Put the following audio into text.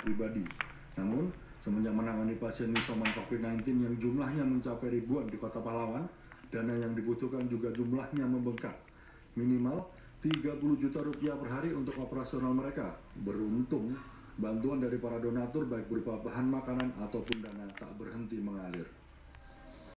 pribadi. Namun, semenjak menangani pasien isoman COVID-19 yang jumlahnya mencapai ribuan di Kota Pahlawan, dana yang dibutuhkan juga jumlahnya membengkak. Minimal 30 juta rupiah per hari untuk operasional mereka. Beruntung, bantuan dari para donatur baik berupa bahan makanan ataupun dana tak berhenti mengalir.